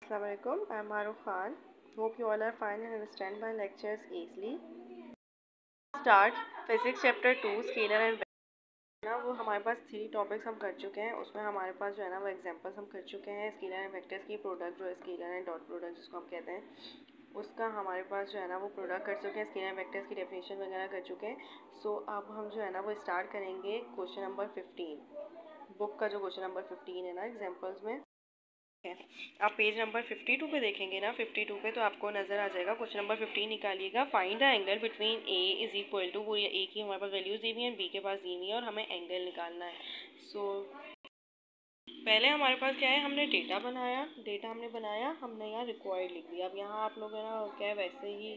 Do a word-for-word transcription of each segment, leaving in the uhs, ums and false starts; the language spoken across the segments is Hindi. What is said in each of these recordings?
Assalamu alaikum. I'm Maruf Khan. Hope you all are fine and understand my lectures easily. Start Physics Chapter two Scalar and Vector. ना वो हमारे पास थ्री टॉपिक्स हम कर चुके हैं। उसमें हमारे पास जो है ना वो एग्जांपल्स हम कर चुके हैं। स्केलर एंड वेक्टर्स की प्रोडक्ट जो है स्केलर एंड डॉट प्रोडक्ट जिसको हम कहते हैं, उसका हमारे पास जो है ना वो प्रोडक्ट कर चुके हैं। स्केलर एंड वेक्टर्स की डेफिनेशन वगैरह कर चुके हैं। सो so, अब हम जो है ना वो स्टार्ट करेंगे क्वेश्चन नंबर फिफ्टीन। बुक का जो क्वेश्चन नंबर फिफ्टीन है ना एग्जाम्पल्स में, आप पेज नंबर फिफ्टी टू पे देखेंगे ना, फिफ्टी टू पे तो आपको नज़र आ जाएगा। क्वेश्चन नंबर फिफ्टीन निकालिएगा। Find the angle between A is equal to, पूरी ए की हमारे पास वैल्यूज दी हुई है, बी के पास दी हुई है और हमें एंगल निकालना है। सो so, पहले हमारे पास क्या है, हमने डेटा बनाया, डेटा हमने बनाया, हमने यहाँ रिक्वायर्ड लिख दिया। अब यहाँ आप लोग है ना क्या है वैसे ही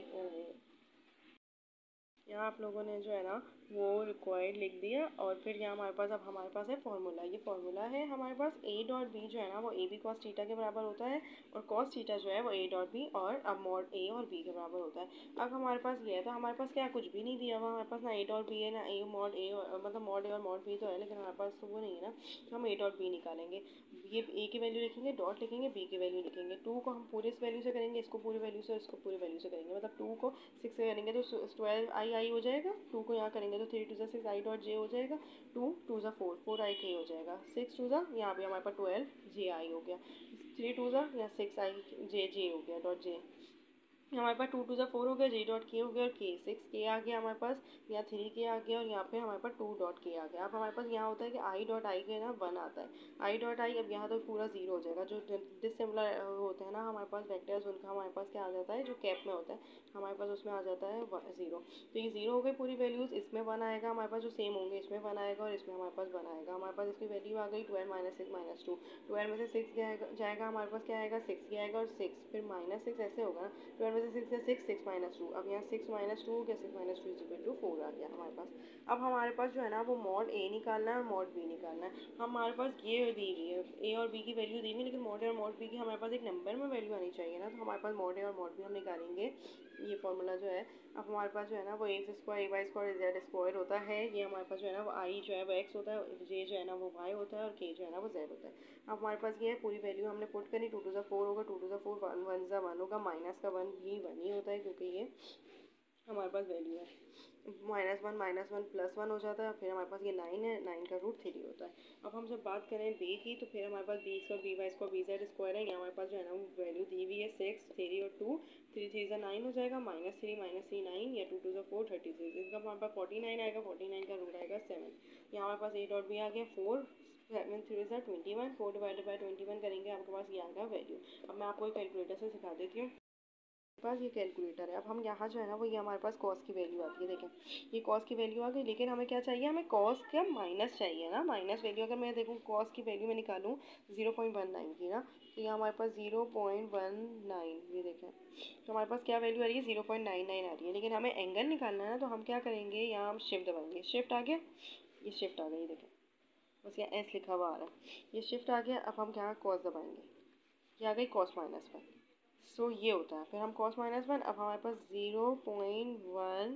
यहाँ आप लोगों ने जो है ना वो रिक्वायर्ड लिख दिया और फिर यहाँ हमारे पास अब हमारे पास है फॉर्मूला। ये फॉर्मूला है हमारे पास, ए डॉट बी जो है ना वो ए बी कॉस थीटा के बराबर होता है और कॉस थीटा जो है वो ए डॉट बी और अब मॉड ए और बी के बराबर होता है। अब हमारे पास ये है तो हमारे पास क्या कुछ भी नहीं दिया हुआ, हमारे पास ना ए डॉट बी है ना ए मॉड ए, मतलब मॉड ए और मॉड बी तो है लेकिन हमारे पास तो वो नहीं है ना। तो हम ए डॉट बी निकालेंगे, ये ए की वैल्यू लिखेंगे, डॉट लिखेंगे, बी की वैल्यू लिखेंगे। टू को हम पूरे इस वैल्यू से करेंगे, इसको पूरी वैल्यू से और इसको पूरी वैल्यू से करेंगे। मतलब टू को सिक्स से करेंगे तो ट्वेल्व आई आई हो जाएगा, टू को यहाँ करेंगे तो थ्री टू ज़ा सिक्स आई डॉट जे हो जाएगा, टू टू ज़ा फोर फोर आई के हो जाएगा, सिक्स टू ज़ा यहाँ पे हमारे पास ट्वेल्व जे आई हो गया, थ्री टू ज़ा या सिक्स आई जे जे हो गया डॉट जे। हमारे पास टू टू ज़ा फोर हो गया, जी डॉट के हो गया और के सिक्स के आ गया हमारे पास, यहाँ थ्री के आ गया और यहाँ पे हमारे पास टू डॉट के आ गया। अब हमारे पास यहाँ होता है कि आई डॉट आई के ना वन आता है, आई डॉट आई अब यहाँ तो पूरा जीरो हो जाएगा। जो डिसिमिलर होते हैं ना हमारे पास वेक्टर्स, उनका हमारे पास क्या आ जाता है, जो कैप में होता है हमारे पास उसमें आ जाता है जीरो। तो ये जीरो हो गई पूरी वैल्यूज़, इसमें वन आएगा हमारे पास जो सेम होंगे, इसमें वन आएगा और इसमें हमारे पास वन आएगा। हमारे पास इसकी वैल्यू आ गई twelve minus six minus two, twelve में से सिक्स जाएगा हमारे पास क्या आएगा, सिक्स की आएगा और सिक्स फिर माइनस सिक्स, ऐसे होगा ना। ट्वेल्व में से सिक्स है सिक्स, सिक्स माइनस टू, अब यहाँ सिक्स माइनस टू हो गया, six minus two is equal to four आ गया हमारे पास। अब हमारे पास जो है ना वो मॉड ए निकालना है और मॉड बी निकालना है। हमारे पास ये दी हुई है ए और बी की वैल्यू दी हुई है, लेकिन मॉड ए और मॉड बी की हमारे पास एक नंबर में वैल्यू आनी चाहिए ना। तो हमारे पास मॉड ए और मॉड बी हम निकालेंगे, ये फॉर्मूला जो है। अब हमारे पास जो है ना वो X square A Y square Z square होता है, ये हमारे पास जो है ना वो आई जो है वो एक्स होता है, जे जो है ना वो वाई होता है और के जो है ना वो जेड होता है। अब हमारे पास ये है पूरी वैल्यू हमने पुट करी, टू टू ज़ा फोर होगा, टू टू ज़ा फोर, वन वन ज़ा वन होगा, माइनस का वन भी वन ही होता है क्योंकि ये हमारे पास वैल्यू है। Minus one minus one plus one हो जाता है, फिर हमारे पास ये नाइन है, नाइन का रूट थ्री होता है। अब हम जब बात करें बी की तो फिर हमारे पास B square B Y square B Z square है, यहाँ हमारे पास जो है ना वो वैल्यू दी हुई है सिक्स, थ्री और टू, थ्री थ्री ज़ा नाइन हो जाएगा, minus three minus three nine या टू टू ज़ा फोर थर्टी सिक्स, इसका हमारे पास फोर्टी नाइन आएगा, फोर्टी नाइन का रूट आएगा सेवन। यहाँ हमारे पास ए डॉट बी आ गया फोर, सेवन थ्री ज़ा twenty one, four divided by twenty one करेंगे आपके पास ये आएगा वैल्यू। अब मैं आपको कैलकुलेटर से सिखा देती हूँ, पास ये कैलकुलेटर है। अब हम यहाँ जो है ना वो ये हमारे पास कॉस की वैल्यू आती है, देखें ये कॉस की वैल्यू आ गई, लेकिन हमें क्या चाहिए, हमें कॉस का माइनस चाहिए ना, माइनस वैल्यू। अगर मैं देखूँ कॉस की वैल्यू में निकालूँ जीरो पॉइंट वन नाइन की ना, तो ये हमारे पास जीरो पॉइंट वन नाइन, ये देखें तो हमारे पास क्या वैल्यू आ रही है, जीरो पॉइंट नाइन नाइन आ रही है। लेकिन हमें एंगल निकालना है ना, तो हम क्या करेंगे, यहाँ हम शिफ्ट दबाएंगे, शिफ्ट आ गया, ये शिफ्ट आ गई, देखें बस यहाँ एस लिखा हुआ आ रहा है, ये शिफ्ट आ गया। अब हम यहाँ कॉस दबाएंगे, ये आ गई cos minus one. So so, ये होता है, फिर हम कॉस माइनस वन, अब हमारे पास zero point one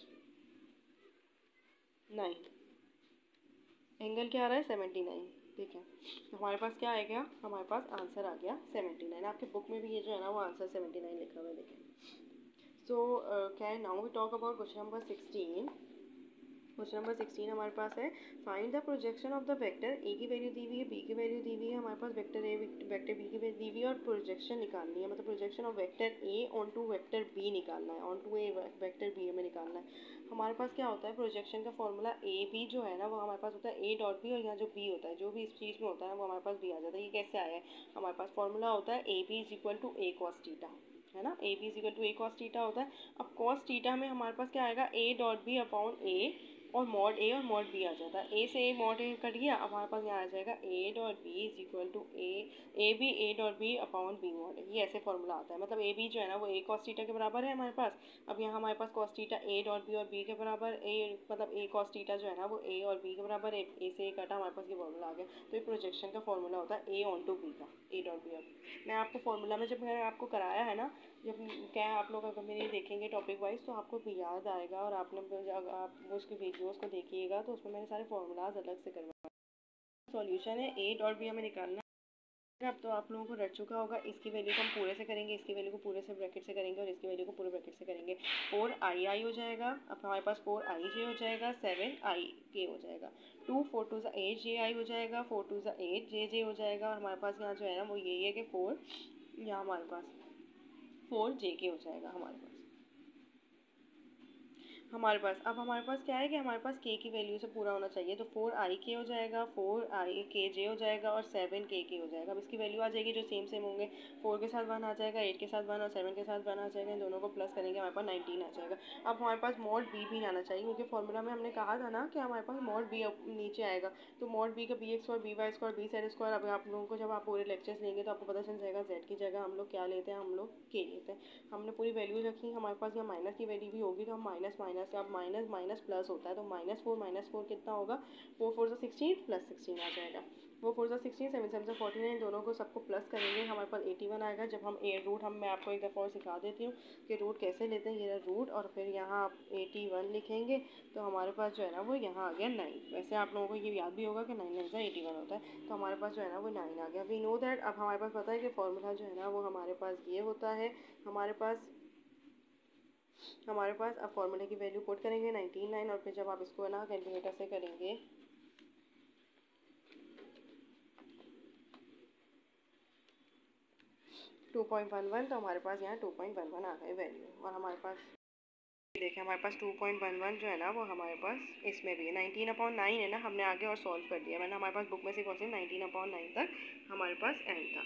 nine, angle क्या आ रहा है सेवेंटी नाइन, ठीक है। तो हमारे पास क्या आ गया, हमारे पास आंसर आ गया सेवेंटी नाइन। आपके बुक में भी ये जो है ना वो आंसर सेवेंटी नाइन लिखा हुआ है, देखें। So can now we talk about question number sixteen. Question number sixteen हमारे पास है, find the projection of the vector, A की वैल्यू दी हुई है, बी की वैल्यू दी हुई है, हमारे पास वेक्टर ए वेक्टर बी की वैल्यू दी हुई है और प्रोजेक्शन निकालनी है, मतलब projection of vector A onto vector B निकालना है, onto A vector B में निकालना है। हमारे पास क्या होता है प्रोजेक्शन का फॉर्मूला, ए बी जो है ना वो हमारे पास होता है ए डॉट बी और यहाँ जो बी होता है, जो भी इस चीज़ में होता है वो हमारे पास बी आ जाता है। ये कैसे आया है, हमारे पास फॉर्मूला होता है A B is equal to A cos theta, है ना, A B is equal to A cos theta होता है। अब कॉस थीटा में हमारे पास क्या आएगा, A dot B upon A और मॉड ए और मॉड बी आ जाता है, ए से ए मॉड ए कट गया, अब हमारे पास यहाँ आ जाएगा A dot B is equal to A A B A dot B upon B mod A, ये ऐसे फॉर्मूला आता है। मतलब ए बी जो है ना वो ए कॉस थीटा के बराबर है हमारे पास। अब यहाँ हमारे पास cos theta A dot B और बी के बराबर, ए मतलब ए कॉस थीटा जो है ना वो ए और बी के बराबर, ए, ए से ए कटा, हमारे पास ये फॉर्मूला आ गया। तो ये प्रोजेक्शन का फॉर्मूला होता है ए ऑन टू बी का, ए डॉट बी और मैं आपको फॉर्मूला में जब मैंने आपको कराया है ना, जब क्या आप लोग अगर मेरे देखेंगे टॉपिक वाइज तो आपको भी याद आएगा, और आपने आप उसके वीडियोस को देखिएगा तो उसमें मैंने सारे फॉर्मूलाज अलग से करवाए। सॉल्यूशन है, ए डॉट बी हमें निकालना अब तो आप लोगों को रट चुका होगा, इसकी वैल्यू को हम पूरे से करेंगे, इसकी वैल्यू को पूरे से ब्रैकेट से करेंगे और इसकी वैल्यू को पूरे ब्रैकेट से करेंगे। फोर आई आई हो जाएगा, अब हमारे पास फोर आई जे हो जाएगा, सेवन आई के हो जाएगा, टू फोर टू ज़ा एट जे आई हो जाएगा, फोर टू ज़ा एट जे जे हो जाएगा, और हमारे पास यहाँ जो है ना वो यही है कि फोर यहाँ हमारे पास फोर जे के हो जाएगा हमारे पास हमारे पास अब हमारे पास क्या है कि हमारे पास के की वैल्यू से पूरा होना चाहिए, तो फोर आई के हो जाएगा, फोर आई के जे हो जाएगा और सेवन के के हो जाएगा। अब इसकी वैल्यू आ जाएगी जो सेम सेम होंगे, फोर के साथ वन आ जाएगा, एट के साथ वन और सेवन के साथ वन आ जाएगा, इन दोनों को प्लस करेंगे हमारे पास नाइनटीन आ जाएगा। अब हमारे पास मॉड बी भी आना चाहिए, क्योंकि फॉर्मूला में हमने कहा था ना कि हमारे पास मॉड बी नीचे आएगा, तो मॉड बी का B X square B Y square B Z square. अब आप लोगों को जब आप पूरे लेक्चर्स लेंगे तो आपको पता चल जाएगा जेड की जगह हम लोग क्या लेते हैं, हम लोग के लेते हैं। हमने पूरी वैल्यू रखी, हमारे पास यहाँ माइनस की वैल्यू भी होगी, तो हम माइनस माइनस अब माइनस माइनस प्लस होता है, तो माइनस फोर माइनस फोर कितना होगा, फोर फोर सा सिक्सटीन प्लस सिक्सटीन आ जाएगा, वो फोर सा सिक्सटीन, सेवन सेवन सा फोर्टी नाइन, दोनों को सबको प्लस करेंगे हमारे पास एटी वन आएगा। जब हम ए रूट हम मैं आपको एक दफ़ा और सिखा देती हूँ कि रूट कैसे लेते हैं, ये रूट और फिर यहाँ आप एटी वन लिखेंगे, तो हमारे पास जो है ना वो यहाँ आ गया नाइन। वैसे आप लोगों को ये याद भी होगा कि नाइन नाइन सा एटी वन होता है, तो हमारे पास जो है ना वो नाइन आ गया। वी नो दैट, अब हमारे पास पता है कि फॉर्मूला जो है ना वो हमारे पास ये होता है, हमारे पास हमारे पास अब फॉर्मूले की वैल्यू पुट करेंगे नाइनटीन नाइन, और फिर जब आप इसको ना कैलकुलेटर से करेंगे टू पॉइंट वन वन, तो हमारे पास यहाँ टू पॉइंट वन वन आ गए वैल्यू। और हमारे पास देखिए हमारे पास टू पॉइंट वन वन जो है ना वो हमारे पास इसमें भी है, नाइनटीन अपॉन नाइन है ना, हमने आगे और सॉल्व कर दिया। मैंने हमारे पास बुक में से क्वेश्चन नाइनटीन अपॉन नाइन तक हमारे पास एंड था।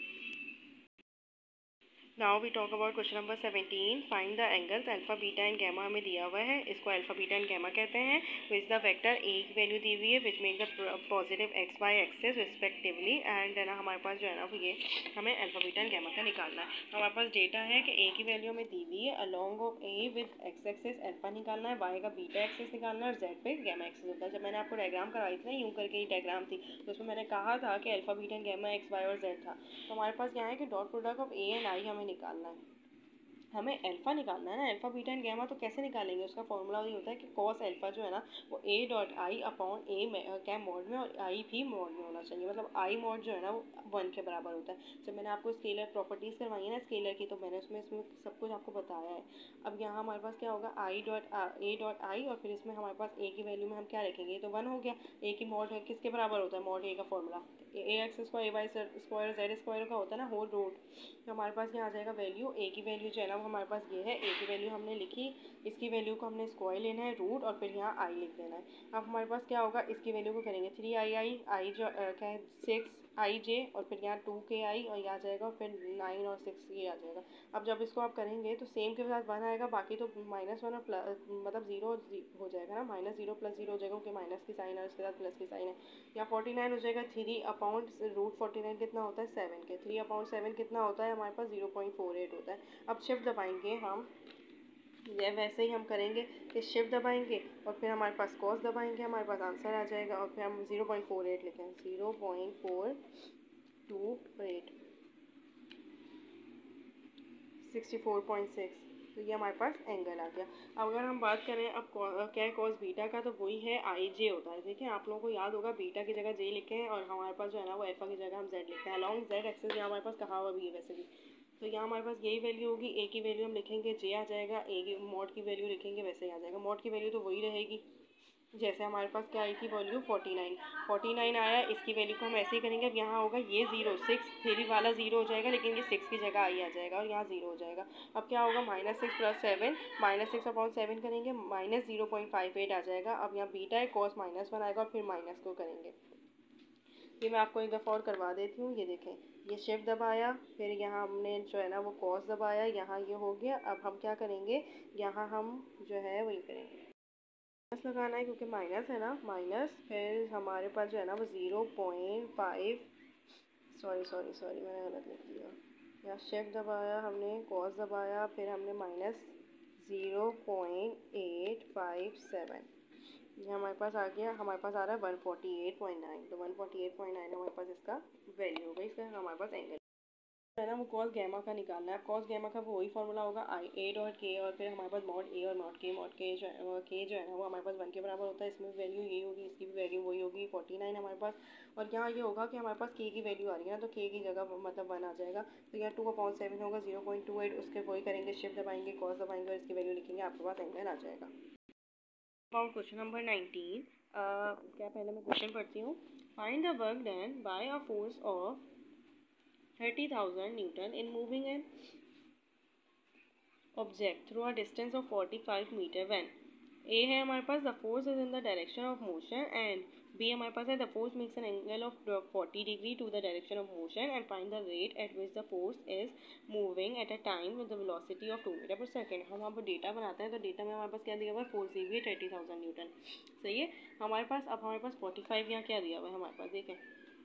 Now we talk about question number seventeen, find the angles alpha beta and gamma हमें दिया हुआ है, इसको अल्फा बीटा एंड गैमा कहते हैं। विच द वेक्टर ए की वैल्यू दी हुई है which make the positive X Y axes respectively, and ना हमारे पास जो है ना वो ये हमें अल्फा बीटा एंड गैमा का निकालना है। हमारे पास डेटा है कि ए की वैल्यू हमें दी हुई है, along of A with X axes alpha निकालना है, वाई का बीटा एक्सेस निकालना है और जेड पे गैमा एक्सेस होता है। जब मैंने आपको डायग्राम करवाई थी ना यूँ करके ही डायग्राम थी, तो उसमें मैंने कहा था कि alpha beta and gamma X Y और जेड था। तो हमारे पास क्या है कि dot product of A and I हमें निकालना है, हमें अल्फा निकालना है ना। अल्फा बीटा एंड गैमा तो कैसे निकालेंगे, उसका फॉर्मूला ये होता है कि कॉस अल्फा जो है ना वो ए डॉट आई अपॉन ए में क्या मॉड में, और आई भी मॉड में होना चाहिए, मतलब आई मॉड जो है ना वो वन के बराबर होता है। जब मैंने आपको स्केलर प्रॉपर्टीज़ करवाई है ना स्केलर की, तो मैंने उसमें इसमें सब कुछ आपको बताया है। अब यहाँ हमारे पास क्या होगा, I dot A dot I, और फिर इसमें हमारे पास ए की वैल्यू में हम क्या रखेंगे, तो वन हो गया। ए की मॉड है किसके बराबर होता है, मॉड ए का formula A X square A Y square Z square का होता है ना, होल रूट। तो हमारे पास यहाँ आ जाएगा वैल्यू, ए की वैल्यू जो है ना वो हमारे पास ये है, ए की वैल्यू हमने लिखी, इसकी वैल्यू को हमने स्क्वायर लेना है रूट और फिर यहाँ आई लिख देना है। अब हमारे पास क्या होगा, इसकी वैल्यू को करेंगे थ्री आई आई आई जो क्या है सिक्स आई जे, और फिर यहाँ टू के आई और यहाँ आ जाएगा, और फिर नाइन और सिक्स ये आ जाएगा। अब जब इसको आप करेंगे तो सेम के साथ वन आएगा, बाकी तो माइनस वन और प्लस मतलब जीरो हो जाएगा ना, माइनस जीरो प्लस जीरो हो जाएगा, क्योंकि माइनस की साइन है उसके साथ प्लस की साइन है। यहाँ फोर्टी नाइन हो जाएगा, three upon root forty nine कितना होता है सेवन के, थ्री अपाउंट सेवन कितना होता है हमारे पास जीरो पॉइंट फोर एट होता है। अब शिफ्ट दबाएंगे हम, ये वैसे ही हम करेंगे कि शिफ्ट दबाएंगे और फिर हमारे पास कॉस दबाएंगे, हमारे पास आंसर आ जाएगा, और फिर हम जीरो पॉइंट फोर एट लिखें, zero point four two eight sixty four point six, तो ये हमारे पास एंगल आ गया। अब अगर हम बात करें अब क्या है कॉस बीटा का, तो वही है आई जे होता है। देखिए आप लोगों को याद होगा बीटा की जगह जे लिखे हैं, और हमारे पास जो है ना वो अल्फा की जगह हम जेड लिखते हैं, अलॉन्ग जेड एक्सेस यहाँ हमारे पास कहा हुआ भी है वैसे भी। तो यहाँ हमारे पास यही वैल्यू होगी, ए की वैल्यू हम लिखेंगे जे आ जाएगा, ए की मॉड की वैल्यू लिखेंगे वैसे ही आ जाएगा, मॉड की वैल्यू तो वही रहेगी जैसे हमारे पास क्या आई थी value forty nine, forty nine आया, इसकी वैल्यू को हम ऐसे ही करेंगे। अब यहाँ होगा ये जीरो सिक्स थ्री वाला जीरो हो जाएगा, लेकिन ये सिक्स की जगह आई आ जाएगा और यहाँ जीरो हो जाएगा। अब क्या होगा, minus six plus seven, minus six upon seven करेंगे, minus zero point five eight आ जाएगा। अब यहाँ बीटा है कॉस माइनस वन आएगा और फिर माइनस को करेंगे। ये मैं आपको एक दफ़ा और करवा देती हूँ, ये देखें ये शिफ्ट दबाया, फिर यहाँ हमने जो है ना वो कॉस दबाया, यहाँ ये हो गया। अब हम क्या करेंगे, यहाँ हम जो है वही करेंगे, माइनस लगाना है क्योंकि माइनस है ना, माइनस फिर हमारे पास जो है ना वो zero point five sorry sorry sorry मैंने गलत लिख दिया, यहाँ शिफ्ट दबाया हमने, कॉस दबाया, फिर हमने minus zero point eight five seven, ये हमारे पास आ गया, हमारे पास आ रहा है one forty eight point nine, तो one forty eight point nine हमारे पास इसका वैल्यू हो गई, इसका हमारे पास एंगल। है ना वो कॉस गैमा का निकालना है। कॉस गैमा का वही फॉर्मूला होगा आई ए डॉट के और फिर हमारे पास मॉड ए और मॉड के। मॉड के जो है के जो है ना वो हमारे पास वन के बराबर होता है। इसमें वैल्यू ये होगी, इसकी भी वैल्यू वही होगी फोर्टी नाइन हमारे पास। और यहाँ ये होगा कि हमारे पास के की वैल्यू आ रही है ना, तो के की जगह मतलब वन आ जाएगा। तो यहाँ टू अपॉइंट सेवन होगा, जीरो पॉइंट टू एट उसके वही करेंगे, शिफ्ट दबाएंगे, कॉस दबाएंगे और इसकी वैल्यू लिखेंगे, आपके पास एंगल आ जाएगा। अबाउट क्वेश्चन नंबर नाइनटीन, क्या पहले मैं क्वेश्चन पढ़ती हूँ। Find the work done by a force of thirty thousand Newton in moving an object through a distance of forty-five meter when A है हमारे पास the force is in the direction of motion and B हमारे पास है the force makes an angle of forty degree to the direction of motion and find the rate at which the force is moving at a time with the velocity of two meter per second। हम अब डेटा बनाते हैं, तो डेटा में हमारे पास क्या दिया हुआ है, फोर्स दी हुई है थर्टी थाउजेंड न्यूटन। सही है। हमारे पास अब हमारे पास फोर्टी फाइव यहाँ क्या दिया हुआ है हमारे पास, देखें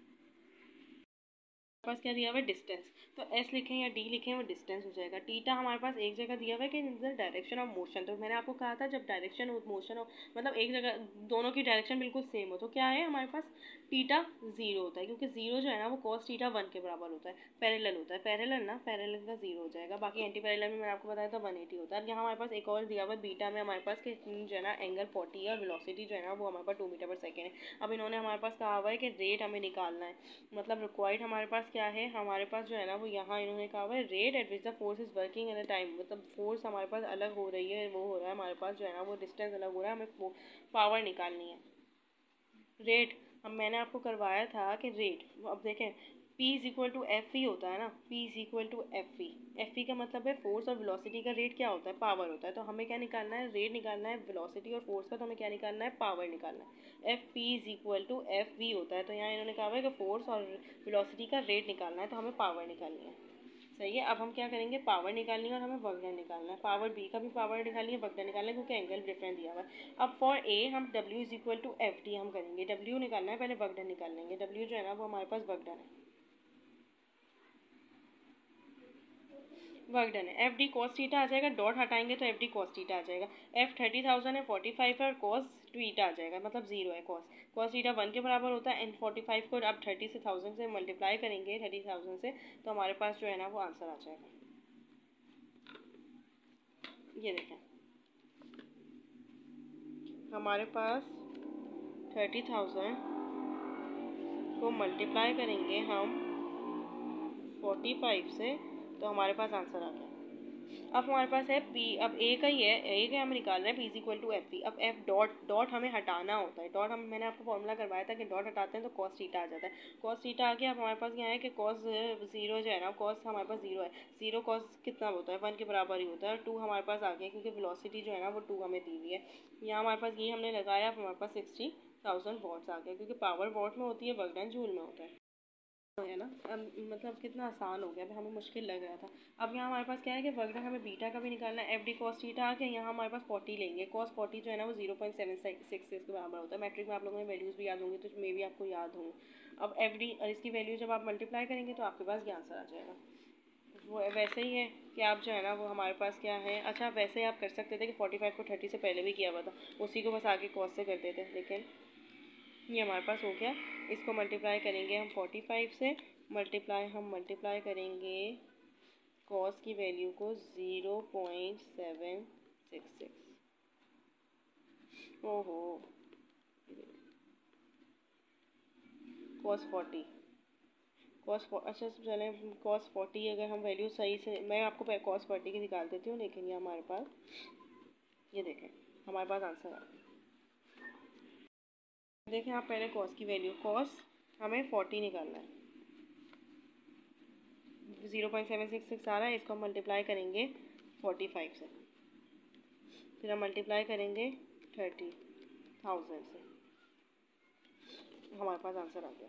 पास क्या दिया हुआ है, डिस्टेंस। तो एस लिखें या डी लिखें वो डिस्टेंस हो जाएगा। टीटा हमारे पास एक जगह दिया हुआ है कि in the direction of motion. तो मैंने आपको कहा था जब डायरेक्शन ऑफ मोशन हो मतलब एक जगह दोनों की डायरेक्शन बिल्कुल सेम हो तो क्या है हमारे पास टीटा जीरो होता है, क्योंकि जीरो जो है ना वो कॉस टीटा वन के बराबर होता है। पैरेलल होता है, पैरेलल ना पैरेलल का जीरो हो जाएगा। बाकी एंटी पैरेलल में मैंने आपको बताया था वन एटी होता है। यहाँ हमारे पास एक और दिया हुआ है बीटा में हमारे पास कि जो है ना एंगल फोर्टी है और वेलोसिटी जो है ना वो हमारे पास टू मीटर पर सेकेंड है। अब इन्होंने हमारे पास कहा हुआ है कि रेट हमें निकालना है, मतलब रिक्वायर्ड हमारे पास क्या है, हमारे पास जो है ना वो यहाँ इन्होंने कहा हुआ है rate at which the force is working in a time, मतलब फोर्स हमारे पास अलग हो रही है, वो हो रहा है हमारे पास जो है ना वो डिस्टेंस अलग हो रहा है, हमें पावर निकालनी है। रेट अब मैंने आपको करवाया था कि रेट, अब देखें P is equal to F E होता है ना, P is equal to F E. F E का मतलब है फोर्स और वेलोसिटी का रेट क्या होता है, पावर होता है। तो हमें क्या निकालना है, रेट निकालना है वेलोसिटी और फोर्स का, तो हमें क्या निकालना है, पावर निकालना है। F P is equal to F V होता है। तो यहाँ इन्होंने कहा है कि फोर्स और वेलोसिटी का रेट निकालना है, तो हमें पावर निकालनी है। सही है। अब हम क्या करेंगे, पावर निकालनी है और हमें वर्क डन निकालना है। पावर बी का भी पावर निकालनी है, वर्क डन निकालना है, क्योंकि एंगल डिफरेंट दिया हुआ है। अब फॉर ए हम W is equal to F D हम करेंगे। डब्ल्यू निकालना है, पहले वर्क डन निकाल लेंगे। डब्ल्यू जो है ना वो हमारे पास वर्क डन है, वर्क डन है। एफ डी कॉस थीटा आ जाएगा, डॉट हटाएंगे तो एफ डी कॉस थीटा आ जाएगा। एफ थर्टी थाउजेंड है, फोर्टी फाइव है और कॉस थीटा आ जाएगा, मतलब जीरो है। कॉस कॉस थीटा वन के बराबर होता है एंड फोर्टी फाइव को अब थर्टी से थाउजेंड से मल्टीप्लाई करेंगे, थर्टी थाउजेंड से, तो हमारे पास जो है ना वो आंसर आ जाएगा। ये देखें हमारे पास थर्टी थाउजेंड को मल्टीप्लाई करेंगे हम फोर्टी फाइव से, तो हमारे पास आंसर आ गया। अब हमारे पास है P, अब A का ही है, A का हमें निकालना है P is equal to F P. अब F डॉट डॉट हमें हटाना होता है। डॉट हम मैंने आपको फॉर्मूला करवाया था कि डॉट हटाते हैं तो कॉस थीटा आ जाता है। कॉस थीटा आ गया। अब हमारे पास क्या है कि कॉस जीरो जो है ना, कॉस हमारे पास जीरो है, जीरो कॉस कितना होता है, वन के बराबर ही होता है। और टू हमारे पास आ गया क्योंकि वेलोसिटी जो है ना वो टू हमें दी हुई है। यहाँ हमारे पास ये हमने लगाया, अब हमारे पास सिक्सटी थाउजेंड वॉट्स आ गया, क्योंकि पावर वॉट में होती है, वर्क डन जूल में होता है है ना। अब मतलब कितना आसान हो गया, हमें मुश्किल लग रहा था। अब यहाँ हमारे पास क्या है कि वर्क डन हमें बीटा का भी निकालना है। एफ डी कॉस थीटा आ गया, यहाँ हमारे पास फोर्टी लेंगे। कॉस फोर्टी जो है ना वो zero point seven six six के बराबर होता है। मैट्रिक में आप लोगों ने वैल्यूज़ भी याद होंगी, तो मे भी आपको याद होंगे। अब एफ डी और इसकी वैल्यू जब आप मल्टीप्लाई करेंगे तो आपके पास ये आंसर आ जाएगा। वो वैसे ही है कि आप जो है ना वो हमारे पास क्या है, अच्छा वैसे आप कर सकते थे कि फोर्टी फाइव को थर्टी से पहले भी किया हुआ था, उसी को बस आगे कॉस से कर देते, लेकिन ये हमारे पास हो गया। इसको मल्टीप्लाई करेंगे हम फोर्टी फाइव से, मल्टीप्लाई हम मल्टीप्लाई करेंगे कॉस की वैल्यू को zero point seven six six. ओहो, कॉस फोर्टी कॉस अच्छा चले कॉस फोर्टी अगर हम वैल्यू सही से, मैं आपको कॉस फोर्टी की निकाल देती हूँ, लेकिन ये हमारे पास ये देखें हमारे पास आंसर आ गया। देखें आप पहले कॉस की वैल्यू, कॉस हमें फोर्टी निकालना है, zero point seven six six आ रहा है। इसको हम मल्टीप्लाई करेंगे फोर्टी फाइव से, फिर हम मल्टीप्लाई करेंगे थर्टी थाउजेंड से, हमारे पास आंसर आ गया।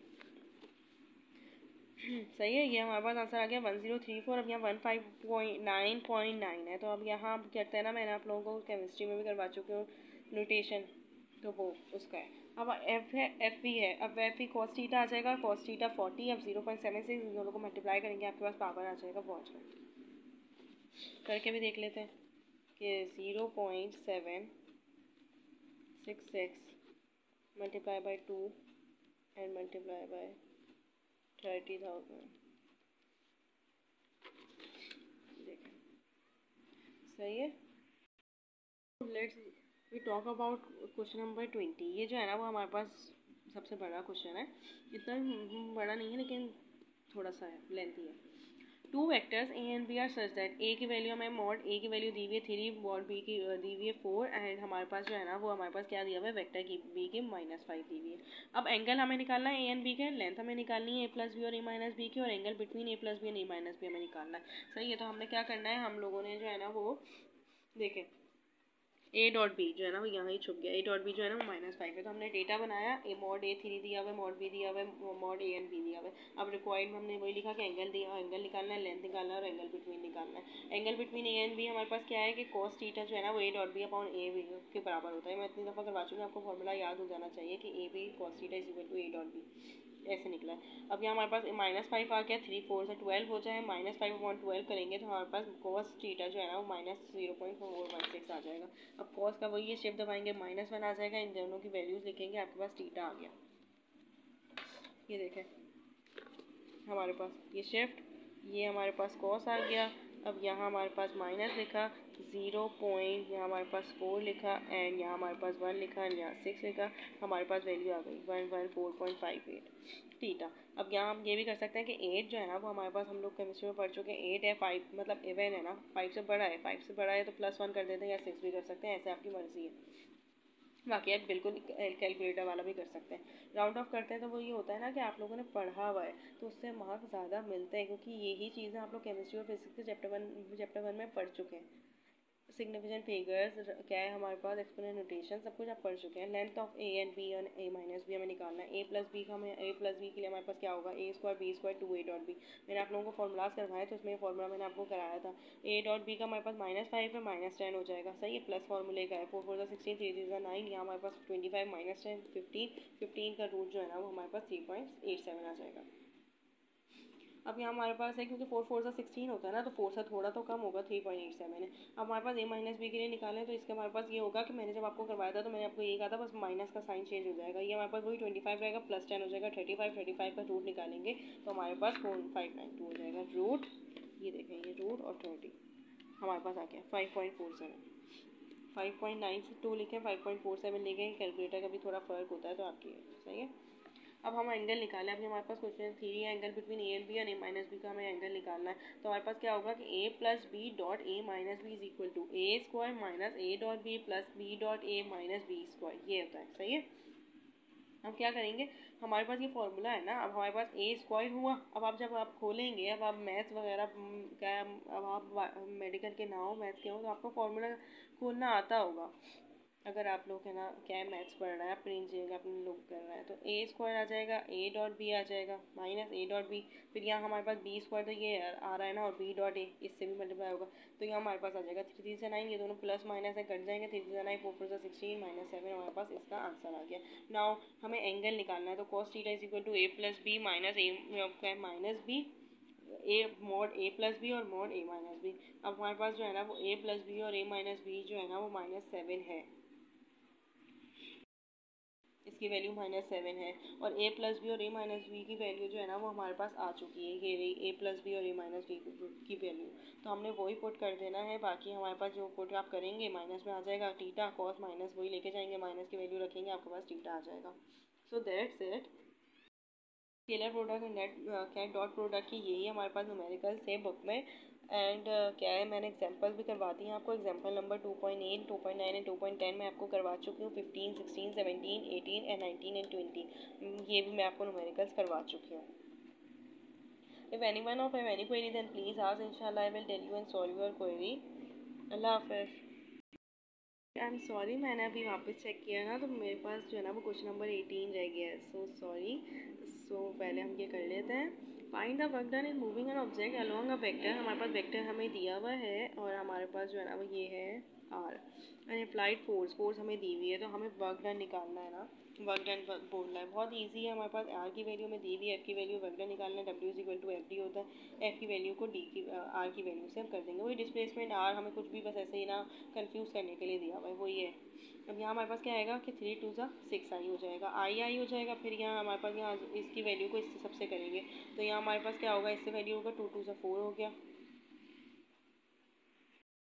सही है, ये हमारे पास आंसर आ गया वन ज़ीरो थ्री फोर। अब यहाँ one five point nine point nine है। तो अब यहाँ कहते हैं ना, मैंने आप लोगों को केमिस्ट्री में भी करवा चुकी हूँ नोटेशन, तो वो उसका है। अब एफ है, एफ भी है। अब एफ ही कॉस थीटा आ जाएगा, कॉस थीटा फोर्टी। अब जीरो पॉइंट सेवन सिक्स इन दोनों को मल्टीप्लाई करेंगे, आपके पास पावर आ जाएगा पहुँच में। करके भी देख लेते हैं कि zero point seven six six multiply by two and multiply by thirty thousand सही है। Let's we talk about question number twenty. ये जो है ना वो हमारे पास सबसे बड़ा क्वेश्चन है, इतना बड़ा नहीं है लेकिन थोड़ा सा है, लेंथी है। Two vectors A and B are such that A की वैल्यू हमें मॉड ए की वैल्यू दी हुई है थ्री, मॉड बी की दी हुई है फोर, एंड हमारे पास जो है ना वो हमारे पास क्या दिया हुआ है, वेक्टर की बी की माइनस फाइव दी हुई है। अब एंगल हमें निकालना है ए एंड बी के, लेंथ हमें निकालनी है ए प्लस बी और ए माइनस बी की, और angle between A plus B and A minus B हमें निकालना है। सही है, तो हमने क्या करना है, हम लोगों ने जो है ना वो देखें ए डॉट बी जो है ना वो यहाँ ही छुप गया, ए डॉट बी जो है ना वो माइनस फाइव है, तो हमने डेटा बनाया, ए मॉड ए थ्री दिया हुआ है, मॉड बी दिया हुआ है, मॉड ए एंड बी दिया हुआ है। अब रिक्वायर्ड हमने वही लिखा कि एंगल दिया, एंगल निकालना है, लेंथ निकालना है और एंगल बिटवीन निकालना है। Angle between A and B हमारे पास क्या है कि कॉस थीटा जो है ना वो A dot B upon A B के बराबर होता है। मैं इतनी दफ़ा करवा चुकी हूँ, आपको फॉर्मूला याद हो जाना चाहिए कि A B cos theta is equal to A dot B, ऐसे निकला है। अब यहाँ हमारे पास माइनस फाइव आ गया, थ्री फोर से ट्वेल्व हो जाए, माइनस फाइव अपॉन ट्वेल्व करेंगे तो हमारे पास कॉस थीटा जो है ना वो minus zero point four one six आ जाएगा। अब कॉस का वही है, शिफ्ट दबाएंगे माइनस वन आ जाएगा, इन दोनों की वैल्यूज लिखेंगे, आपके पास थीटा आ गया। ये देखें हमारे पास ये शिफ्ट, ये हमारे पास कॉस आ गया। अब यहाँ हमारे पास माइनस लिखा, ज़ीरो पॉइंट यहाँ हमारे पास फोर लिखा, एंड यहाँ हमारे पास वन लिखा, एंड यहाँ सिक्स लिखा, हमारे पास वैल्यू आ गई one one four point five eight theta. अब यहाँ हम ये भी कर सकते हैं कि एट जो है ना वो हमारे पास, हम लोग केमिस्ट्री में पढ़ चुके हैं, एट है, फाइव मतलब इवन है ना, फाइव से बड़ा है, फाइव से बड़ा है तो प्लस वन कर देते हैं या सिक्स भी कर सकते हैं, ऐसे आपकी मर्जी है। बाकी आप बिल्कुल कैलकुलेटर वाला भी कर सकते हैं। राउंड ऑफ करते हैं तो वो ये होता है ना कि आप लोगों ने पढ़ा हुआ है तो उससे मार्क्स ज़्यादा मिलते हैं, क्योंकि यही चीज़ें आप लोग केमिस्ट्री और फिजिक्स के चैप्टर वन चैप्टर वन में पढ़ चुके हैं। सिग्निफिकेंट फिगर्स क्या है हमारे पास, एक्सपोनेंट नोटेशन, सब कुछ आप पढ़ चुके हैं। Length of A and B और ए माइनस बी हमें निकालना है। ए प्लस बी का हमें, ए प्लस बी के लिए हमारे पास क्या होगा, A square B square two A dot B. मैंने आप लोगों को फॉर्मूलाज करवाए तो उसमें फॉर्मूला मैंने आपको कराया था। ए डॉट बी का हमारे पास माइनस फाइव है, माइनस टेन हो जाएगा। सही है, प्लस फॉर्मूले का है, four four sixteen, three three nine, यहाँ हमारे पास twenty five minus ten fifteen, fifteen का रूट जो है ना वो हमारे पास थ्री पॉइंट एट सेवन आ जाएगा। अब यहाँ हमारे पास है, क्योंकि फोर फोर सा सिक्सटीन होता है ना, तो फोर से थोड़ा तो कम होगा, थ्री पॉइंट एट सेवन है। अब हमारे पास ए माइनस बी के लिए निकालें तो इसके हमारे पास ये होगा कि मैंने जब आपको करवाया था तो मैंने आपको ये कहा था बस माइनस का साइन चेंज हो जाएगा। ये हमारे पास वही ट्वेंटी फाइव रहेगा, प्लस टेन हो जाएगा, थर्टी फाइव, थर्टी फाइव का रूट निकालेंगे तो हमारे पास फोर फाइव नाइन टू हो जाएगा रूट। ये देखें, ये रूट और थर्टी हमारे पास आ गया five point four seven. Five point nine से टू लिखें, फाइव पॉइंट फोर सेवन लिखें, कैलकुलेटर का भी थोड़ा फ़र्क होता है तो आपकी सही है। अब हम एंगल निकालें। अभी हमारे पास क्वेश्चन थ्री है, angle between A and B और ए माइनस बी का हमें एंगल निकालना है। तो हमारे पास क्या होगा कि A plus B dot A minus B is equal to A square minus A dot B plus B dot A minus B square, ये होता है। सही है, अब क्या करेंगे, हमारे पास ये फॉर्मूला है ना, अब हमारे पास ए स्क्वायर हुआ। अब आप जब आप खोलेंगे, अब आप मैथ्स वगैरह क्या, अब आप मेडिकल के ना हो, मैथ्स के हो, तो आपको फॉर्मूला खोलना आता होगा। अगर आप लोग है ना क्या है मैथ्स पढ़ रहा है, अपने इंजीनियरिंग अपने लोग कर रहा है, तो ए स्क्वायर आ जाएगा, ए डॉट बी आ जाएगा माइनस ए डॉट बी, फिर यहाँ हमारे पास बी स्क्वायर तो ये आ रहा है ना, और बी डॉट ए इससे भी मल्टीप्लाई होगा तो यहाँ हमारे पास आ जाएगा थ्री थ्री से नाइन, ये दोनों प्लस माइनस है कट जाएंगे, थ्री थ्री से नाइन, फोर फोर से सिक्सटीन, माइनस सेवन, हमारे पास इसका आंसर आ गया। नाउ हमें एंगल निकालना है, तो cos theta is equal to A plus B minus A minus B, A mod A plus B और मॉड ए माइनस बी। अब हमारे पास जो है ना वो ए प्लस बी और ए माइनस बी जो है ना वो माइनस सेवन है, इसकी वैल्यू माइनस सेवन है, और ए प्लस बी और ए माइनस बी की वैल्यू जो है ना वो हमारे पास आ चुकी है, ये रही ए प्लस बी और ए माइनस बी की वैल्यू। तो हमने वही पुट कर देना है, बाकी हमारे पास जो पुट आप करेंगे माइनस में आ जाएगा टीटा, कॉस माइनस वही लेके जाएंगे, माइनस की वैल्यू रखेंगे, आपके पास टीटा आ जाएगा। So that's it. Scalar product and नेट क्या डॉट प्रोडक्ट की यही हमारे पास न्यूमेरिकल्स है बुक में, एंड uh, क्या है मैंने एग्जांपल भी करवाती हैं आपको। Example number two point eight, two point nine and two point ten मैं आपको करवा चुकी हूँ, fifteen, sixteen, seventeen, eighteen and nineteen and twenty, ये भी मैं आपको न्यूमेरिकल्स करवा चुकी हूँ। If any one of have any query then please ask, इंशाल्लाह I will tell you and solve your query. अल्लाह हाफिज़। आई एम सॉरी, मैंने अभी वापस चेक किया ना तो मेरे पास जो है ना वो क्वेश्चन नंबर एटीन रह गया है, सो सॉरी। सो पहले हम ये कर लेते हैं। Find the work done in moving an object along a vector. हमारे पास वेक्टर हमें दिया हुआ है और हमारे पास जो है ना वो ये है R, and applied force, force हमें दी हुई है, तो हमें वर्क डन निकालना है ना, वर्क डन बोलना है। बहुत इजी है, हमारे पास आर की वैल्यू में दी हुई है, एफ की वैल्यू वर्क डन निकालना है, W is equal to F D होता है, एफ की वैल्यू को डी की आर की वैल्यू से हम कर देंगे। वही डिस्प्लेसमेंट आर, हमें कुछ भी बस ऐसे ही ना कंफ्यूज करने के लिए दिया हुआ है, वही है। अब यहाँ हमारे पास क्या आएगा कि थ्री टू ज़ा सिक्स आई हो जाएगा, आई आई हो जाएगा, फिर यहाँ हमारे पास यहाँ इसकी वैल्यू को इससे सबसे करेंगे तो यहाँ हमारे पास क्या होगा, इससे वैल्यू होगा टू टू ज़ा फोर हो गया,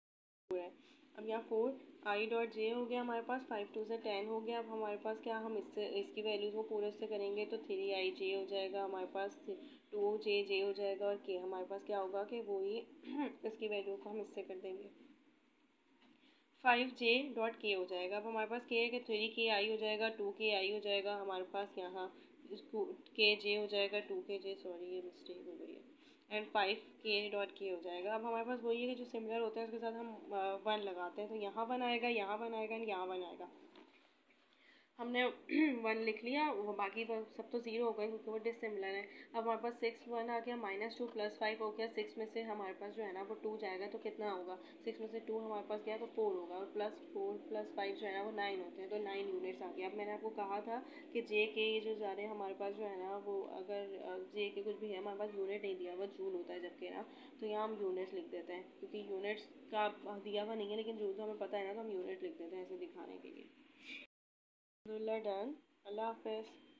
है। अब यहाँ फोर आई डॉट जे हो गया हमारे पास, फाइव टू से टेन हो गया। अब हमारे पास क्या, हम इससे इसकी वैल्यूज़ को पूरे से करेंगे तो थ्री आई जे हो जाएगा हमारे पास, टू जे जे हो जाएगा, और के हमारे पास क्या होगा कि वो ही इसकी वैल्यू को हम इससे कर देंगे, फाइव जे डॉट के हो जाएगा। अब हमारे पास के है कि थ्री के आई हो जाएगा, टू के आई हो जाएगा हमारे पास, यहाँ के जे हो जाएगा, टू के जे, सॉरी ये मिस्टेक हो गई है, एंड फाइव के डॉट के हो जाएगा। अब हमारे पास वही है कि जो सिमिलर होता है उसके साथ हम वन लगाते हैं, तो यहाँ वन आएगा, यहाँ वन आएगा, एंड यहाँ वन आएगा। हमने वन लिख लिया, वो बाकी तो सब तो ज़ीरो हो गए क्योंकि वो डिसिमिलर है। अब हमारे पास सिक्स वन आ गया, माइनस टू प्लस फाइव हो गया, सिक्स में से हमारे पास जो है ना वो टू जाएगा तो कितना होगा, सिक्स में से टू हमारे पास गया तो फोर होगा, और प्लस फोर प्लस फाइव जो है ना वो नाइन होते हैं, तो नाइन यूनिट्स आ गया। अब मैंने आपको कहा था कि जे के ये जो जा रहे हैं हमारे पास जो है ना वो अगर जे के कुछ भी है हमारे पास यूनिट नहीं दिया हुआ, जूल होता है जबकि ना, तो यहाँ हम यूनिट्स लिख देते हैं क्योंकि यूनिट्स का दिया हुआ नहीं है लेकिन जूल तो हमें पता है ना, तो हम यूनिट लिख देते हैं ऐसे दिखाने के लिए। डन। अल्लाह हाफ़िज़।